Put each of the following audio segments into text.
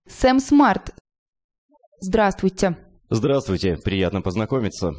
Сэм Смарт. Здравствуйте. Здравствуйте, приятно познакомиться.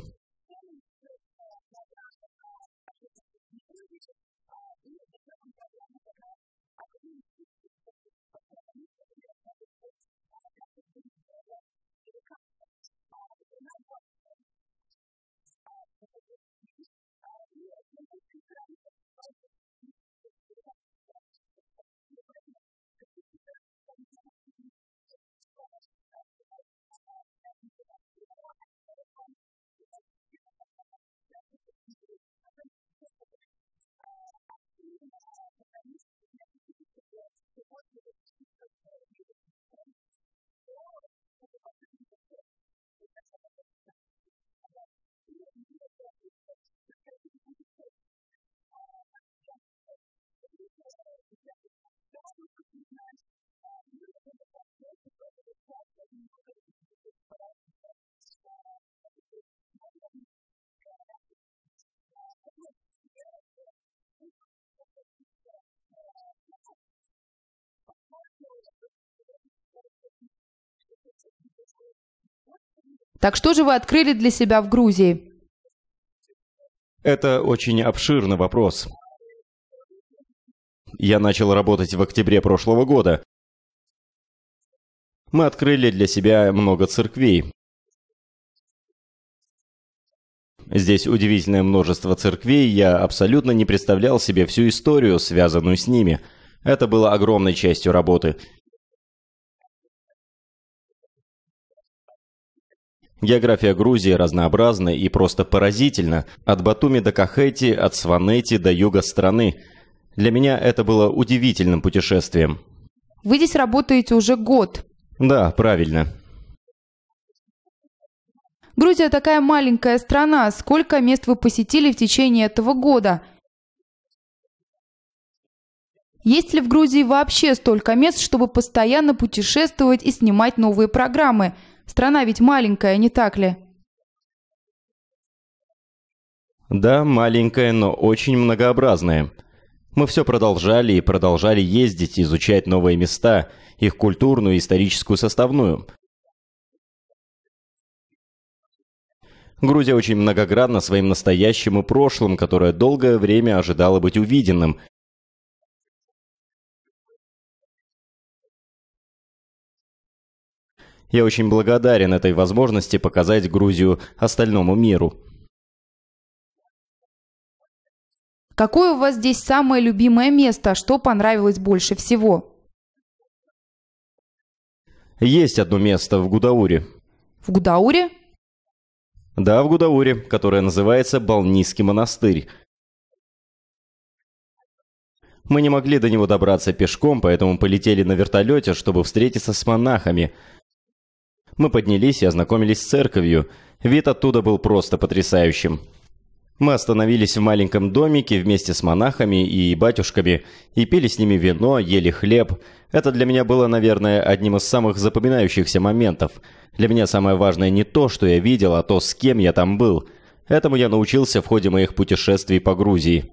Так что же вы открыли для себя в Грузии? Это очень обширный вопрос. Я начал работать в октябре прошлого года. Мы открыли для себя много церквей. Здесь удивительное множество церквей, я абсолютно не представлял себе всю историю, связанную с ними. Это было огромной частью работы. География Грузии разнообразна и просто поразительна. От Батуми до Кахети, от Сванети до юга страны. Для меня это было удивительным путешествием. Вы здесь работаете уже год. Да, правильно. Грузия такая маленькая страна. Сколько мест вы посетили в течение этого года? Есть ли в Грузии вообще столько мест, чтобы постоянно путешествовать и снимать новые программы? Страна ведь маленькая, не так ли? Да, маленькая, но очень многообразная. Мы все продолжали и продолжали ездить, изучать новые места, их культурную и историческую составную. Грузия очень многогранна своим настоящим и прошлым, которое долгое время ожидало быть увиденным. Я очень благодарен этой возможности показать Грузию остальному миру. Какое у вас здесь самое любимое место? Что понравилось больше всего? Есть одно место в Гудауре. В Гудауре? Да, в Гудауре, которое называется Балнийский монастырь. Мы не могли до него добраться пешком, поэтому полетели на вертолете, чтобы встретиться с монахами. Мы поднялись и ознакомились с церковью. Вид оттуда был просто потрясающим. Мы остановились в маленьком домике вместе с монахами и батюшками и пили с ними вино, ели хлеб. Это для меня было, наверное, одним из самых запоминающихся моментов. Для меня самое важное не то, что я видел, а то, с кем я там был. Этому я научился в ходе моих путешествий по Грузии.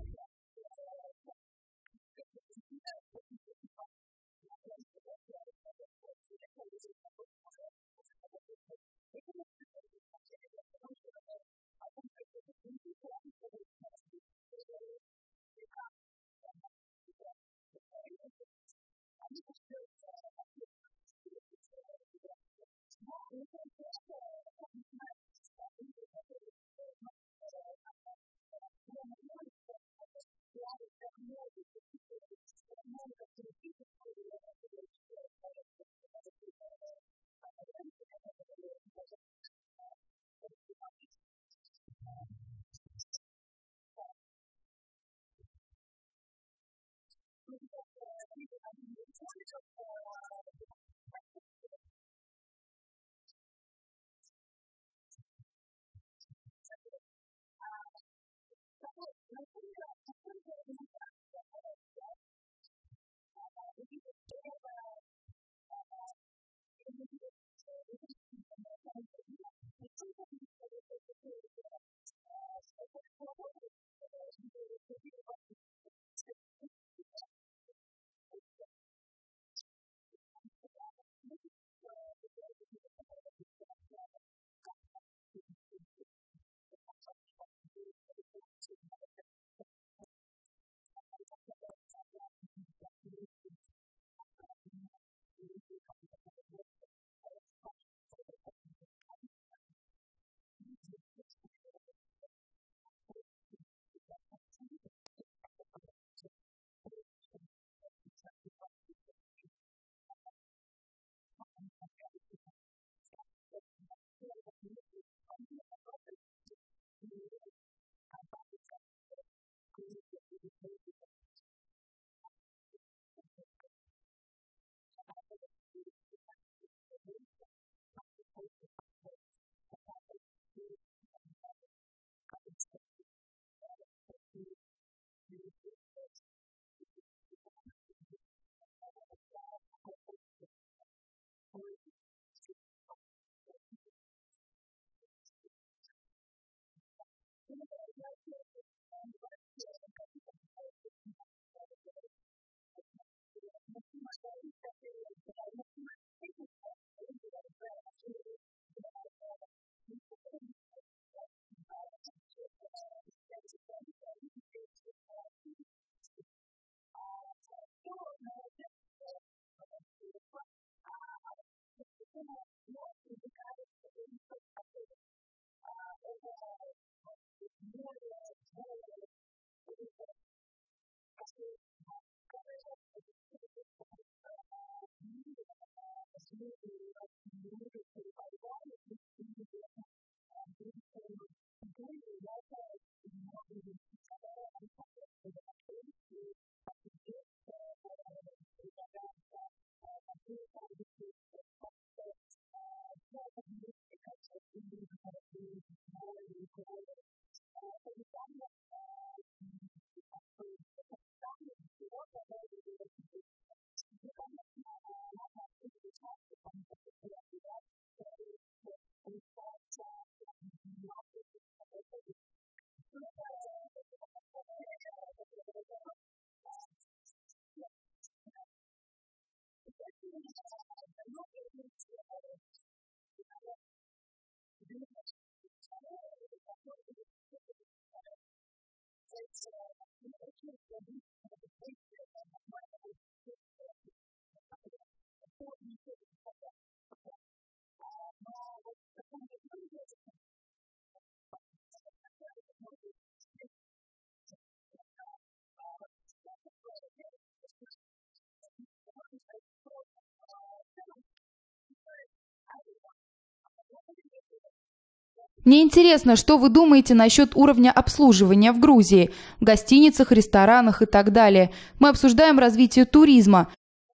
Мне интересно, что вы думаете насчет уровня обслуживания в Грузии, в гостиницах, ресторанах и так далее. Мы обсуждаем развитие туризма.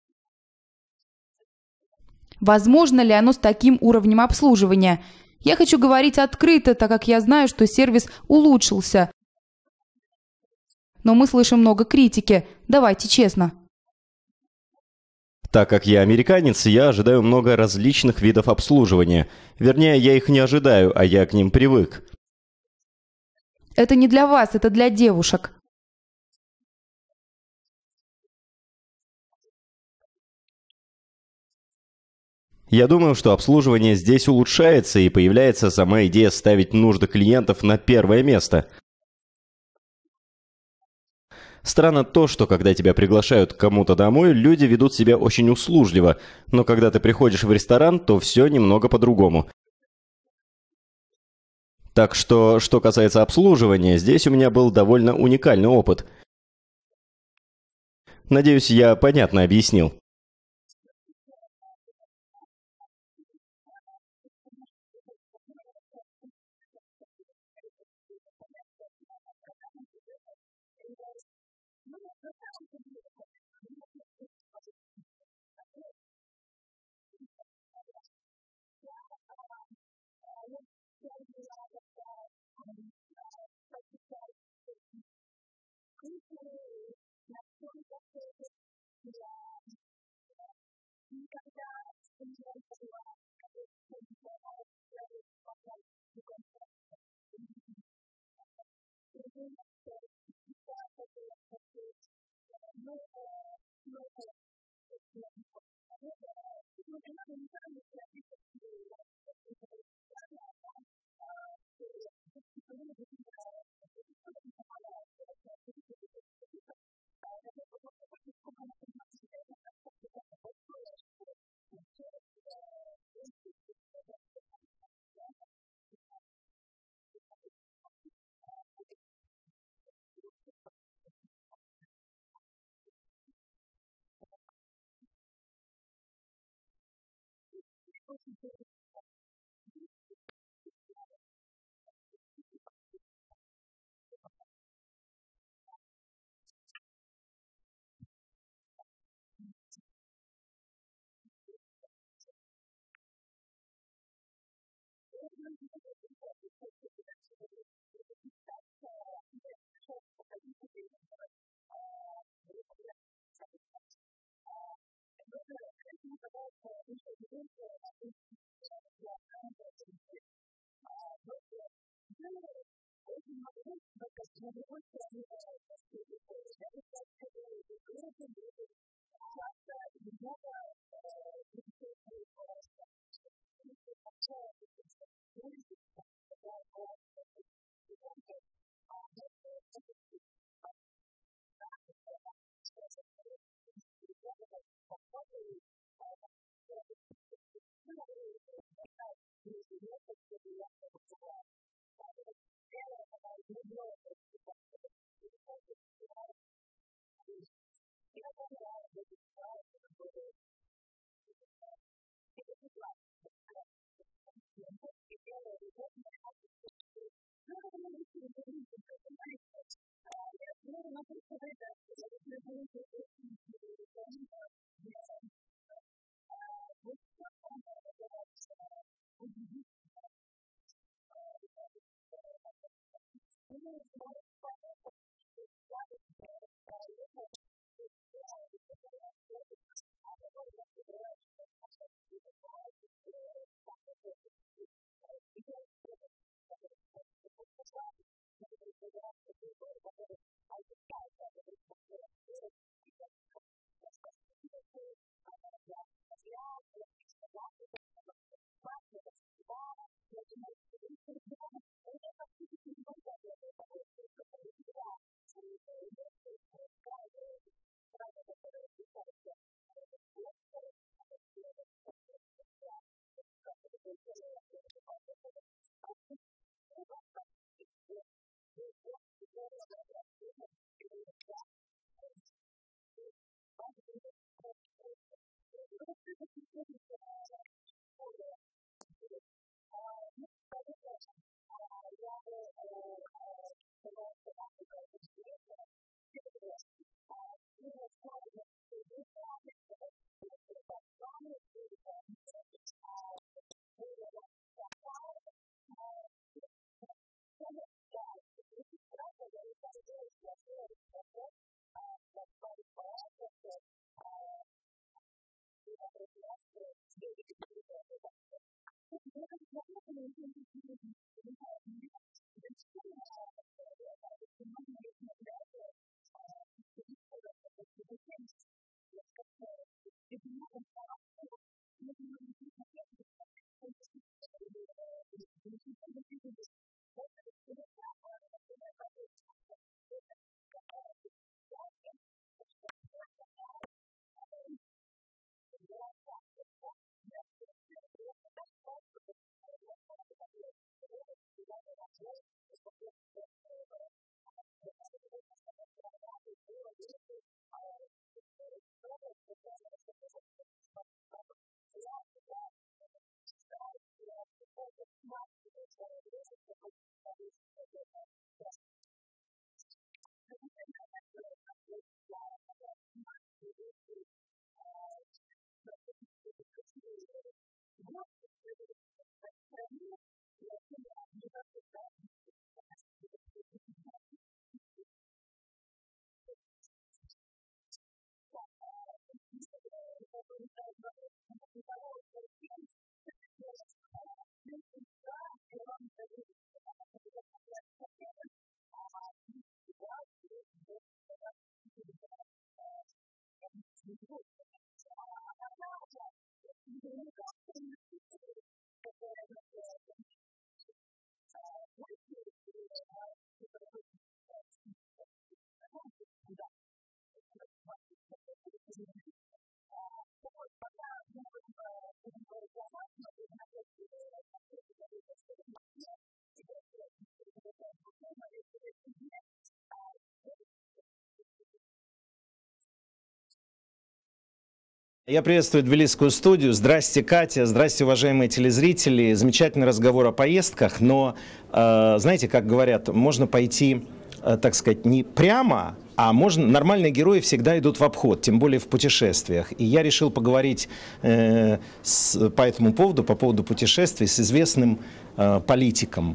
Возможно ли оно с таким уровнем обслуживания? Я хочу говорить открыто, так как я знаю, что сервис улучшился. Но мы слышим много критики. Давайте честно. Так как я американец, я ожидаю много различных видов обслуживания. Вернее, я их не ожидаю, а я к ним привык. Это не для вас, это для девушек. Я думаю, что обслуживание здесь улучшается и появляется сама идея ставить нужды клиентов на первое место. Странно то, что когда тебя приглашают к кому-то домой, люди ведут себя очень услужливо, но когда ты приходишь в ресторан, то все немного по-другому. Так что касается обслуживания, здесь у меня был довольно уникальный опыт. Надеюсь, я понятно объяснил. Я приветствую Тбилисскую студию. Здрасте, Катя. Здрасте, уважаемые телезрители. Замечательный разговор о поездках, но, знаете, как говорят, можно пойти, так сказать, не прямо, а можно, нормальные герои всегда идут в обход, тем более в путешествиях. И я решил поговорить по этому поводу, по поводу путешествий, с известным политиком.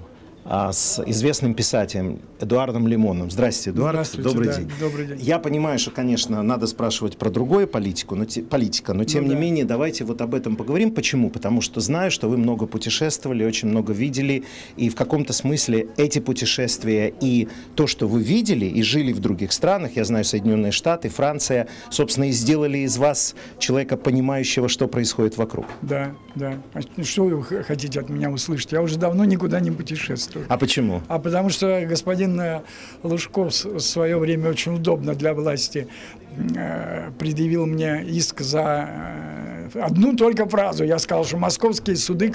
с известным писателем Эдуардом Лимоном. Здравствуйте, Эдуард. Здравствуйте, Добрый да, день. добрый день. Я понимаю, что, конечно, надо спрашивать про другую политику, но тем не менее, давайте вот об этом поговорим. Почему? Потому что знаю, что вы много путешествовали, очень много видели, и в каком-то смысле эти путешествия и то, что вы видели и жили в других странах, я знаю, Соединенные Штаты, Франция, собственно, и сделали из вас человека, понимающего, что происходит вокруг. Да, да. А что вы хотите от меня услышать? Я уже давно никуда не путешествую. А почему? А потому что господин Лужков в свое время очень удобно для власти предъявил мне иск за одну только фразу. Я сказал, что московские суды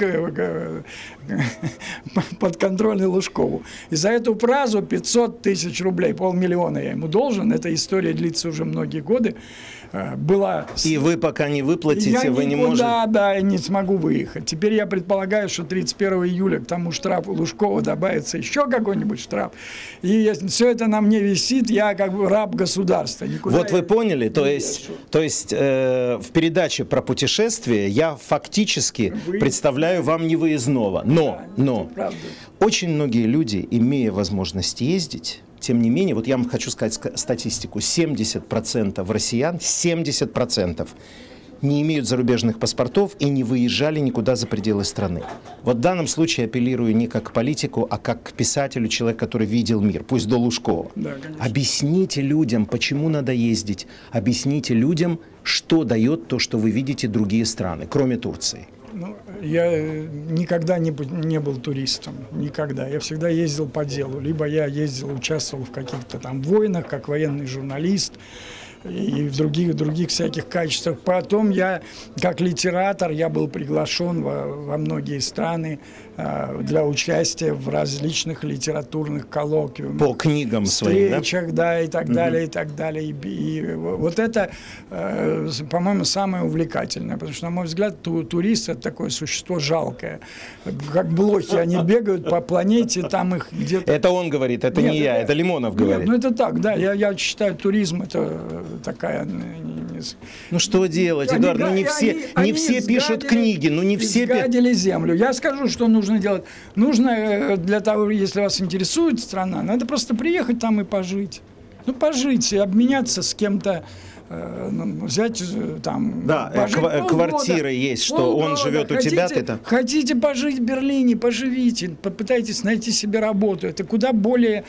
подконтрольны Лужкову. И за эту фразу 500 тысяч рублей, 500 000 я ему должен. Эта история длится уже многие годы. Была... И вы пока не выплатите, вы не можете... Да, я не смогу выехать. Теперь я предполагаю, что 31 июля к тому штрафу Лужкова добавится еще какой-нибудь штраф. И все это на мне висит, я как бы раб государства. Никуда вот вы поняли, то есть в передаче про путешествия я фактически представляю вам невыездного. Но очень многие люди, имея возможность ездить, тем не менее, вот я вам хочу сказать статистику, 70% россиян, 70% не имеют зарубежных паспортов и не выезжали никуда за пределы страны. Вот в данном случае апеллирую не как к политику, а как к писателю, человек, который видел мир, пусть до Лужкова. Да, объясните людям, почему надо ездить, объясните людям, что дает то, что вы видите другие страны, кроме Турции. Ну, я никогда не был туристом, никогда. Я всегда ездил по делу. Либо я ездил, участвовал в каких-то там войнах, как военный журналист, и в других всяких качествах. Потом я, как литератор, я был приглашен во многие страны для участия в различных литературных коллоквиумах. По книгам своим, да? Встречах, да, и так далее, и так далее. И вот это, по-моему, самое увлекательное, потому что, на мой взгляд, турист – это такое существо жалкое. Как блохи, они бегают по планете, там их где-то… Это он говорит, это не я, это Лимонов говорит. Нет, ну это так, да, я считаю, туризм – это такая… Ну что делать, Эдуард, ну не все пишут книги, ну не все… Изгадили землю. Я скажу, что нужно делать. Нужно для того, если вас интересует страна, надо просто приехать там и пожить. Ну, пожить и обменяться с кем-то, взять там… Да, квартира есть, что он живет у тебя, ты-то… Хотите пожить в Берлине, поживите, попытайтесь найти себе работу. Это куда более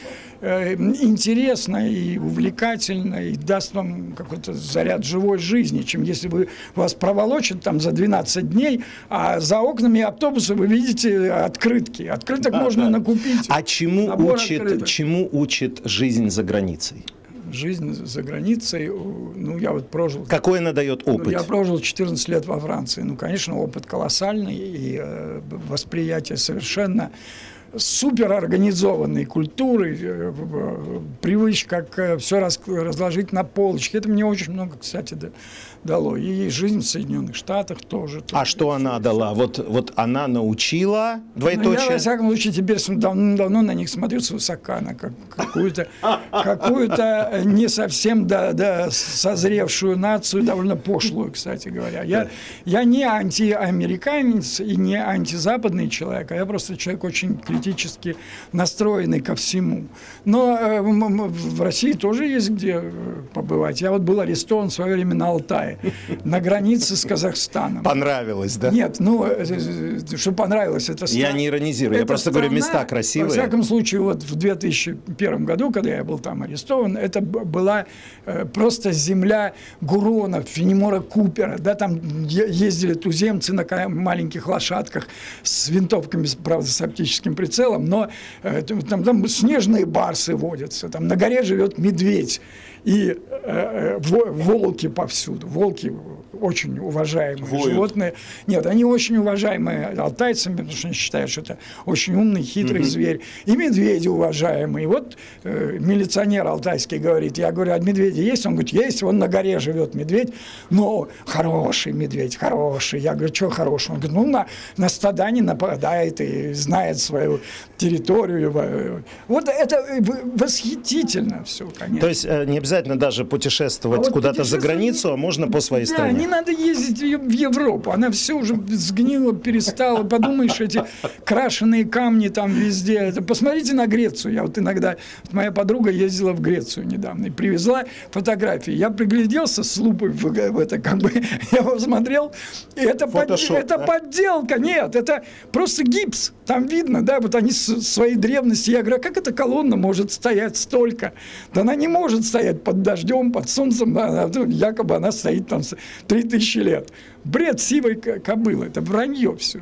интересно и увлекательно, и даст вам какой-то заряд живой жизни, чем если вас проволочат там за 12 дней, а за окнами автобуса вы видите открытки. Открыток можно накупить. А чему учит жизнь за границей? Жизнь за границей, ну, я вот прожил… Какой она дает опыт? Я прожил 14 лет во Франции. Ну, конечно, опыт колоссальный, и восприятие совершенно суперорганизованной культуры, привычка как все разложить на полочке. Это мне очень много, кстати, дало. И жизнь в Соединенных Штатах тоже. А что она дала? Вот она научила, двоеточие? Я, во всяком случае, теперь давно на них смотрю свысока, на какую-то не совсем созревшую нацию, довольно пошлую, кстати говоря. Я не антиамериканец и не антизападный человек, а я просто человек очень критически настроенный ко всему. Но в России тоже есть где побывать. Я вот был арестован в свое время на Алтае, на границе с Казахстаном. Понравилось, да? Нет, что понравилось, это я не иронизирую, я просто говорю, места красивые. Во всяком случае, вот в 2001 году, когда я был там арестован, это была просто земля Гуронов, Фенемора Купера. Да, там ездили туземцы на маленьких лошадках с винтовками, правда, с оптическим прицелом, но там снежные барсы водятся, там на горе живет медведь. И волки повсюду. Волки очень уважаемые животные. Нет, они очень уважаемые алтайцами, потому что они считают, что это очень умный, хитрый зверь. И медведи уважаемые. Вот милиционер алтайский говорит, я говорю, а медведи есть? Он говорит, есть, вон на горе живет медведь, но хороший медведь, хороший. Я говорю, что хороший? Он говорит, на стада не нападает и знает свою территорию. Вот это восхитительно все, конечно. То есть не обязательно даже путешествовать куда-то за границу, а можно по своей стране. надо ездить в Европу. Она все уже сгнила, перестала. Подумаешь, эти крашеные камни там везде. Посмотрите на Грецию. Я вот иногда... Моя подруга ездила в Грецию недавно и привезла фотографии. Я пригляделся с лупой в это, как бы, я посмотрел, и это подделка. Нет, это просто гипс. Там видно, да, вот они своей древности. Я говорю, а как эта колонна может стоять столько? Да она не может стоять под дождем, под солнцем. Якобы она стоит там 3000 лет. Бред сивой кобылы. Это вранье все.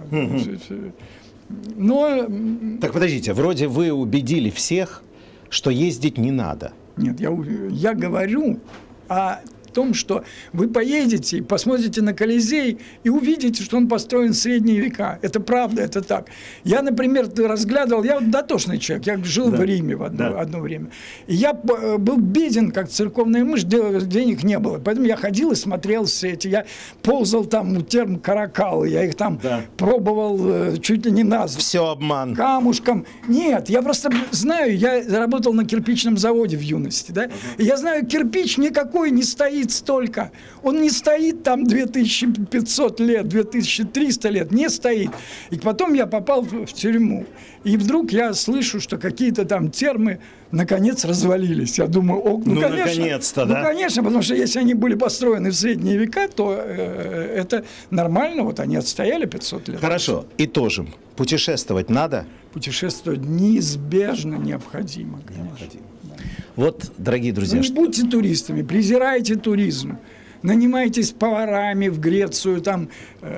Но... Так, подождите, вроде вы убедили всех, что ездить не надо. Нет, я говорю о том, что вы поедете, посмотрите на Колизей и увидите, что он построен в средние века. Это правда, это так. Я, например, разглядывал, я вот дотошный человек, я жил в Риме в одно время. И я был беден, как церковная мышь, денег не было. Поэтому я ходил и смотрел все эти. Я ползал там у терм каракалы, я их там пробовал чуть ли не назвать. Все обман. Камушком. Нет, я просто знаю, я работал на кирпичном заводе в юности, да, и я знаю, кирпич никакой не стоит столько. Он не стоит там 2500 лет, 2300 лет, не стоит. И потом я попал в тюрьму. И вдруг я слышу, что какие-то там термы наконец развалились. Я думаю, ну конечно. Наконец-то, да? Ну, конечно, потому что если они были построены в средние века, то это нормально. Вот они отстояли 500 лет. Хорошо, итожим. Путешествовать надо? Путешествовать неизбежно необходимо, конечно. Необходимо. Вот, дорогие друзья... Не будьте туристами, презирайте туризм. Нанимайтесь поварами в Грецию, там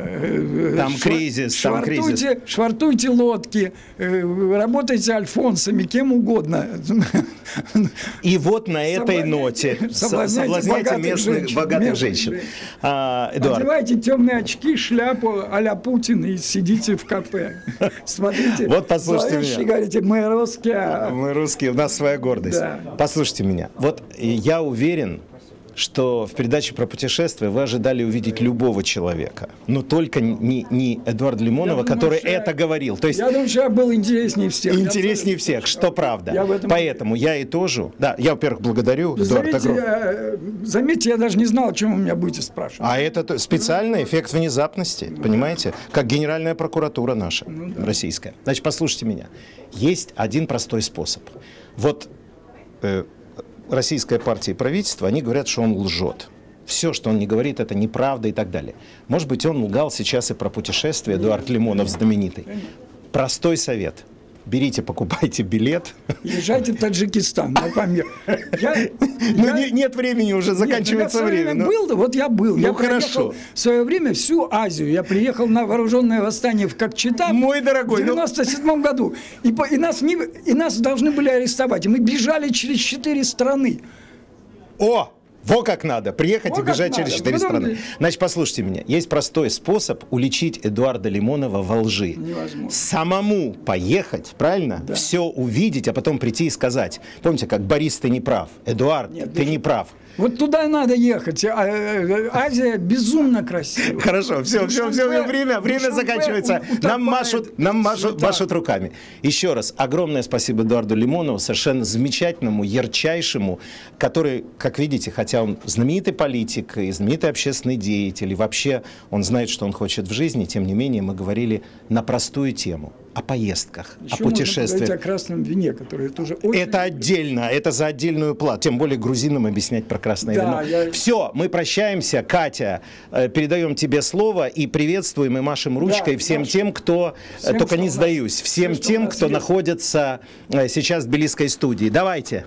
кризис, швартуйте лодки, работайте альфонсами, кем угодно. И вот на этой ноте соблазняйте местных богатых женщин. Эдуард. Одевайте темные очки, шляпу а-ля Путин и сидите в кафе. Смотрите, вот послушайте меня. И говорите, мы русские. Мы русские, у нас своя гордость. Да. Послушайте меня. Вот я уверен, что в передаче про путешествия вы ожидали увидеть любого человека, но только не Эдуарда Лимонова, который это говорил. То есть, я думаю, что я был интереснее всех. Интереснее всех, что правда. Поэтому я итожу. Да, я, во-первых, благодарю Эдуарда. Заметьте, я даже не знал, о чем вы меня будете спрашивать. А это специальный эффект внезапности, понимаете? Как Генеральная прокуратура наша, российская. Значит, послушайте меня. Есть один простой способ. Вот... Российская партия и правительство, они говорят, что он лжет. Все, что он не говорит, это неправда и так далее. Может быть, он лгал сейчас и про путешествие, Эдуард Лимонов знаменитый. Простой совет. Берите, покупайте билет. Езжайте в Таджикистан, на Памир. Нет времени, уже заканчивается время. Вот я был. Ну, я хорошо. В свое время всю Азию. Я приехал на вооруженное восстание в Кокчетав. Мой дорогой. В 97 году. И нас должны были арестовать. И мы бежали через 4 страны. О! Во как надо. Приехать и бежать через 4 страны. Значит, послушайте меня. Есть простой способ уличить Эдуарда Лимонова во лжи. Невозможно. Самому поехать, правильно? Да. Все увидеть, а потом прийти и сказать. Помните, как Борис, ты не прав. Эдуард, ты не прав. Вот туда надо ехать. Азия безумно красивая. Хорошо, все, время заканчивается. Нам машут руками. Еще раз, огромное спасибо Эдуарду Лимонову, совершенно замечательному, ярчайшему, который, как видите, хотя он знаменитый политик и знаменитый общественный деятель, и вообще он знает, что он хочет в жизни, тем не менее мы говорили на простую тему. О поездках, еще о путешествиях. Можно говорить о красном вине, которое тоже очень... Это отдельно, это за отдельную плату. Тем более грузинам объяснять про красное вино. Все, мы прощаемся. Катя, передаем тебе слово и приветствуем и машем ручкой всем тем, кто... Только не сдаюсь. Всем тем, кто находится сейчас в Тбилисской студии. Давайте.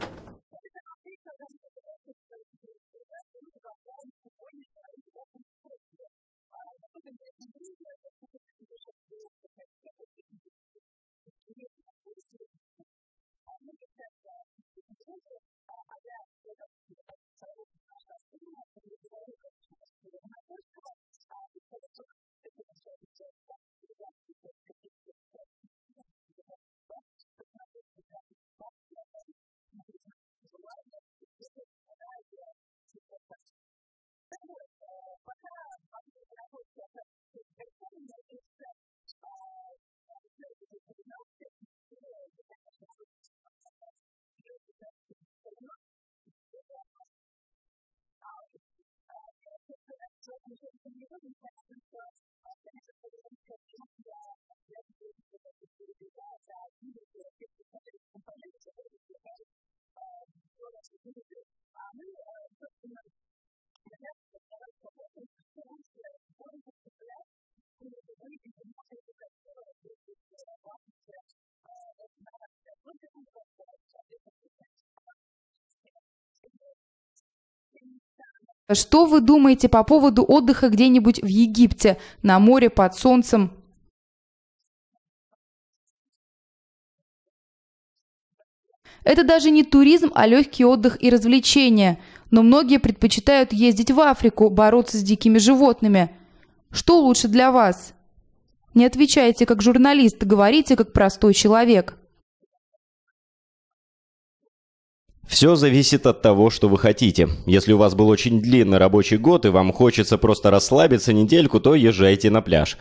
Что вы думаете по поводу отдыха где-нибудь в Египте, на море, под солнцем? Это даже не туризм, а легкий отдых и развлечения. Но многие предпочитают ездить в Африку, бороться с дикими животными. Что лучше для вас? Не отвечайте как журналист, говорите как простой человек. Все зависит от того, что вы хотите. Если у вас был очень длинный рабочий год и вам хочется просто расслабиться недельку, то езжайте на пляж.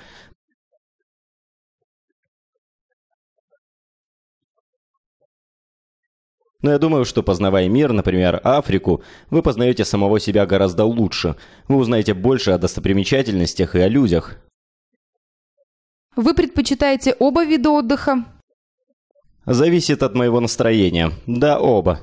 Но я думаю, что познавая мир, например, Африку, вы познаете самого себя гораздо лучше. Вы узнаете больше о достопримечательностях и о людях. Вы предпочитаете оба вида отдыха? Зависит от моего настроения. Да, оба.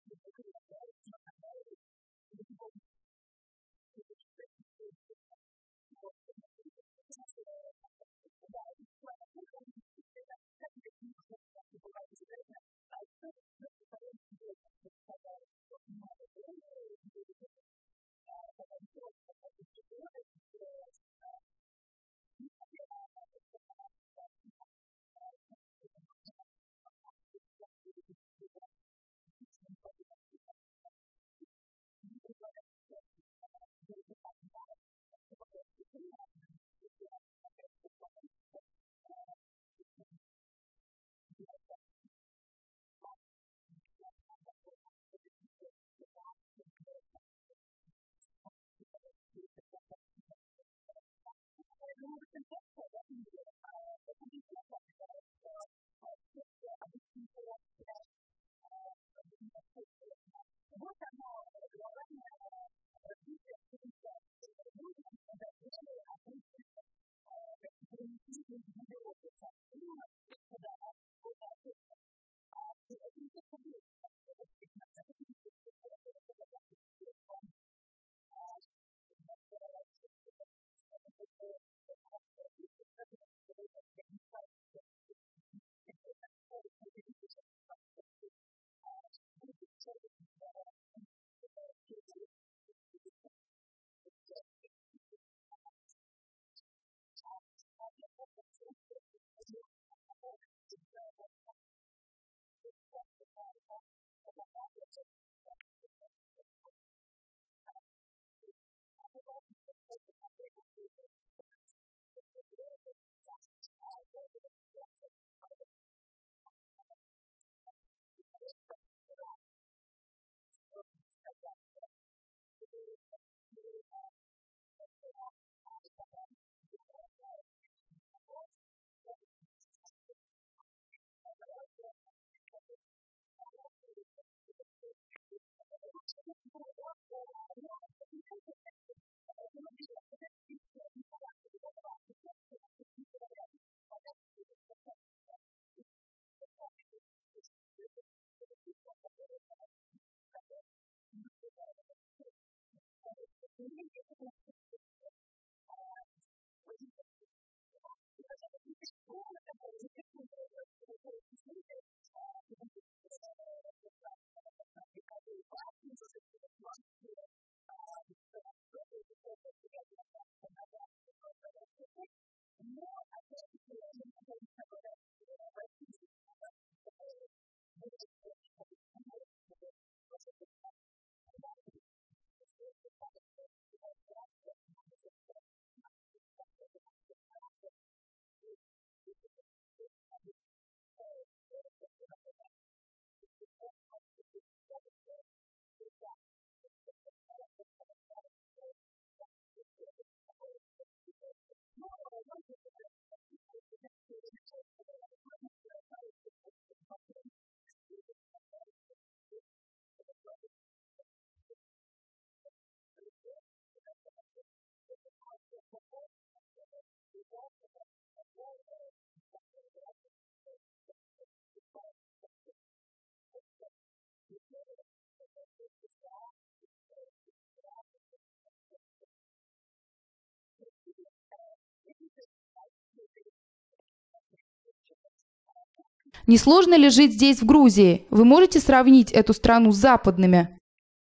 Не сложно ли жить здесь, в Грузии? Вы можете сравнить эту страну с западными?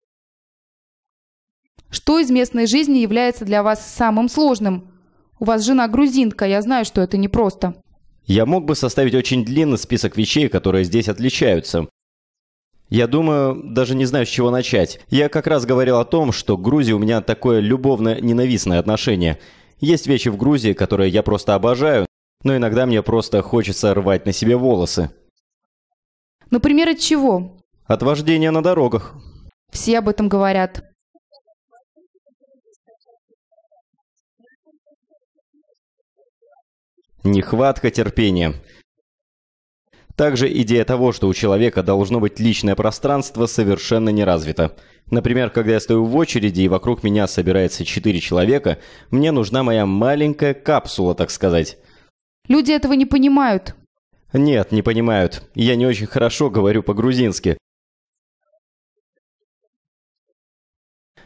Что из местной жизни является для вас самым сложным? У вас жена грузинка, я знаю, что это непросто. Я мог бы составить очень длинный список вещей, которые здесь отличаются. Я думаю, даже не знаю, с чего начать. Я как раз говорил о том, что к Грузии у меня такое любовно-ненавистное отношение. Есть вещи в Грузии, которые я просто обожаю, но иногда мне просто хочется рвать на себе волосы. Например, от чего? От вождения на дорогах. Все об этом говорят. Нехватка терпения. Также идея того, что у человека должно быть личное пространство, совершенно не развита. Например, когда я стою в очереди и вокруг меня собирается 4 человека, мне нужна моя маленькая капсула, так сказать. Люди этого не понимают. Нет, не понимают. Я не очень хорошо говорю по-грузински.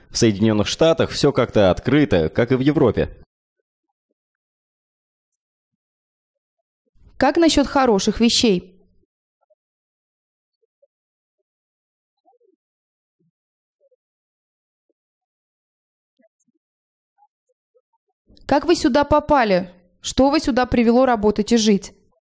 В Соединенных Штатах все как-то открыто, как и в Европе. Как насчет хороших вещей? Как вы сюда попали? Что вас сюда привело работать и жить?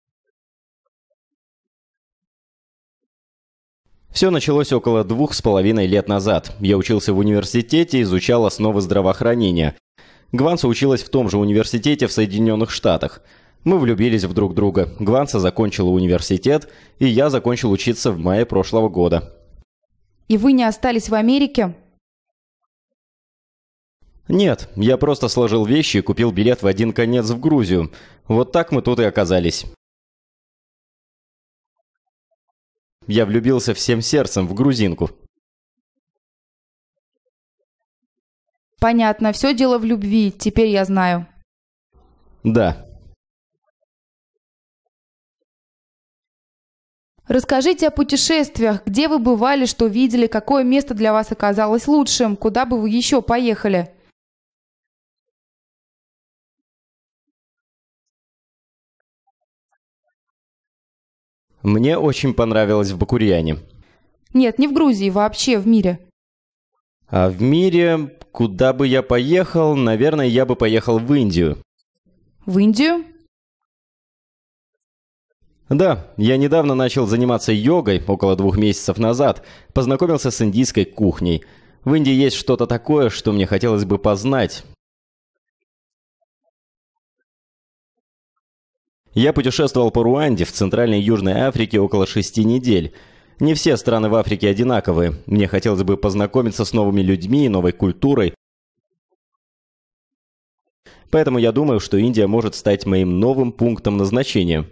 Все началось около 2,5 лет назад. Я учился в университете, изучал основы здравоохранения. Гванса училась в том же университете в Соединенных Штатах. Мы влюбились в друг друга. Гванса закончила университет, и я закончил учиться в мае прошлого года. И вы не остались в Америке? Нет, я просто сложил вещи и купил билет в один конец в Грузию. Вот так мы тут и оказались. Я влюбился всем сердцем в грузинку. Понятно, все дело в любви, теперь я знаю. Да. Расскажите о путешествиях, где вы бывали, что видели, какое место для вас оказалось лучшим, куда бы вы еще поехали? Мне очень понравилось в Бакурьяне. Нет, не в Грузии, вообще в мире. А в мире, куда бы я поехал, наверное, я бы поехал в Индию. В Индию? Да, я недавно начал заниматься йогой, около 2 месяцев назад, познакомился с индийской кухней. В Индии есть что-то такое, что мне хотелось бы познать. Я путешествовал по Руанде в Центральной и Южной Африке около 6 недель. Не все страны в Африке одинаковые. Мне хотелось бы познакомиться с новыми людьми и новой культурой. Поэтому я думаю, что Индия может стать моим новым пунктом назначения.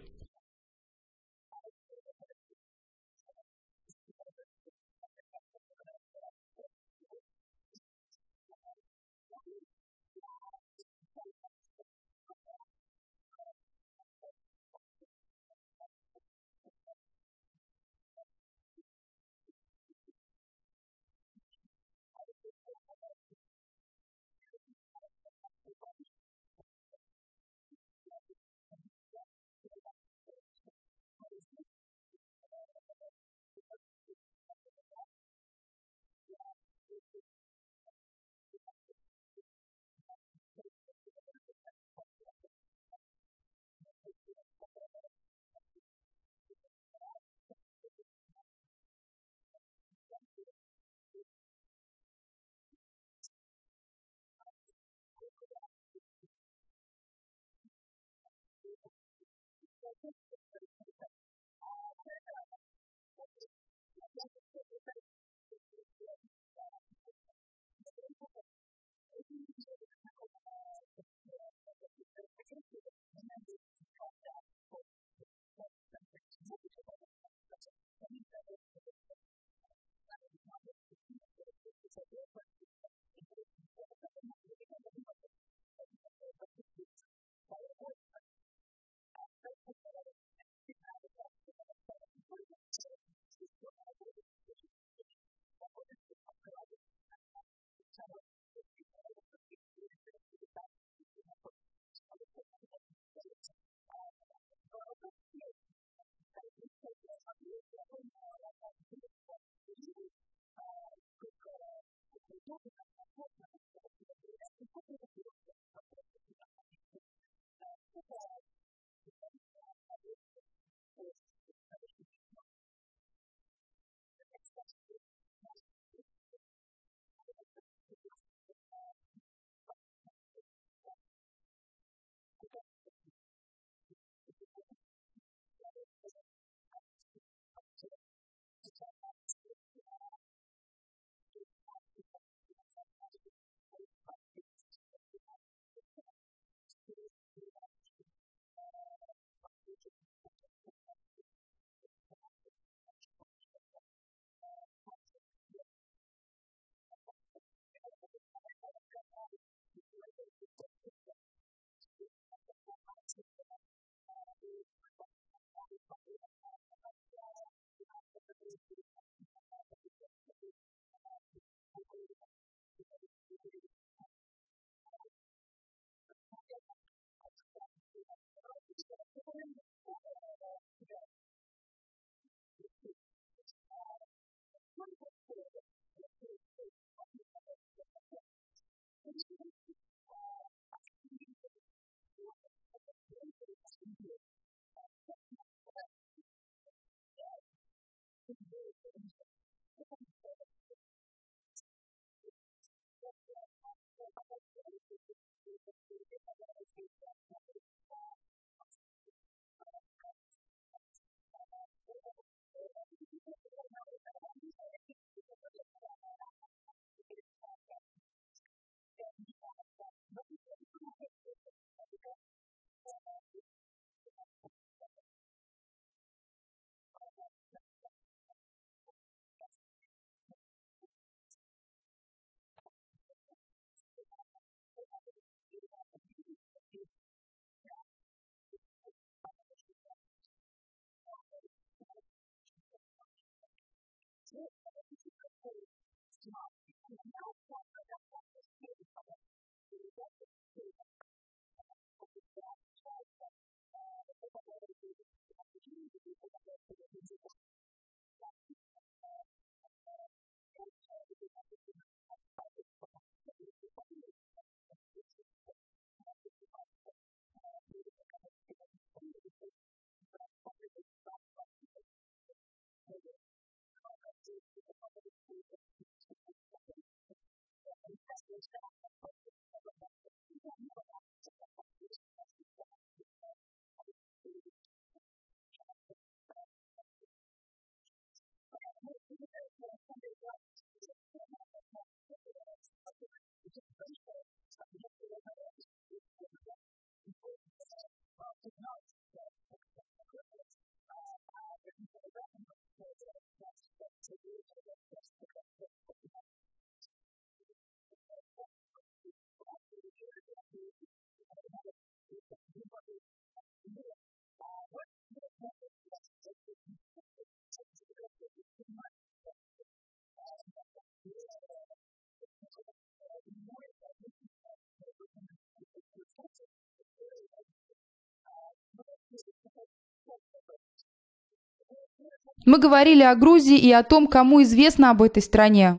Мы говорили о Грузии и о том, кому известно об этой стране.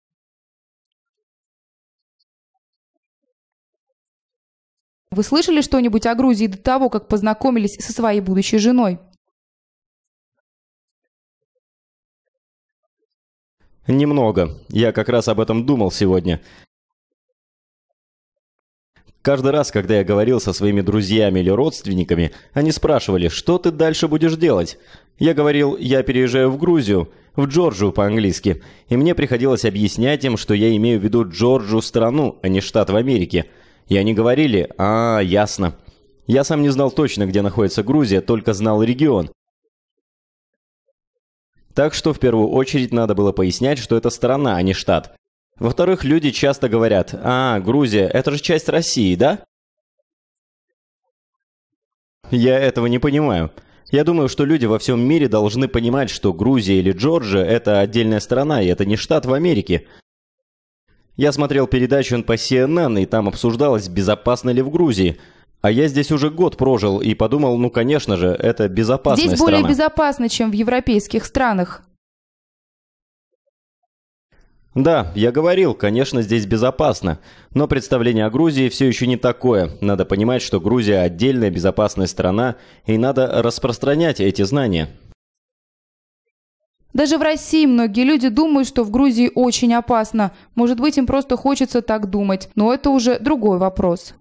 Вы слышали что-нибудь о Грузии до того, как познакомились со своей будущей женой? Немного. Я как раз об этом думал сегодня. Каждый раз, когда я говорил со своими друзьями или родственниками, они спрашивали, что ты дальше будешь делать? Я говорил, я переезжаю в Грузию, в Джорджию по-английски, и мне приходилось объяснять им, что я имею в виду Джорджию страну, а не штат в Америке. И они говорили, ясно. Я сам не знал точно, где находится Грузия, только знал регион. Так что в первую очередь надо было пояснять, что это страна, а не штат. Во-вторых, люди часто говорят, Грузия, это же часть России, да? Я этого не понимаю. Я думаю, что люди во всем мире должны понимать, что Грузия или Джорджия – это отдельная страна, и это не штат в Америке. Я смотрел передачу по CNN, и там обсуждалось, безопасно ли в Грузии. А я здесь уже год прожил и подумал, конечно же, это безопасная Здесь страна. более безопасно, чем в европейских странах. Да, я говорил, конечно, здесь безопасно, но представление о Грузии все еще не такое. Надо понимать, что Грузия отдельная безопасная страна, и надо распространять эти знания. Даже в России многие люди думают, что в Грузии очень опасно. Может быть, им просто хочется так думать, но это уже другой вопрос.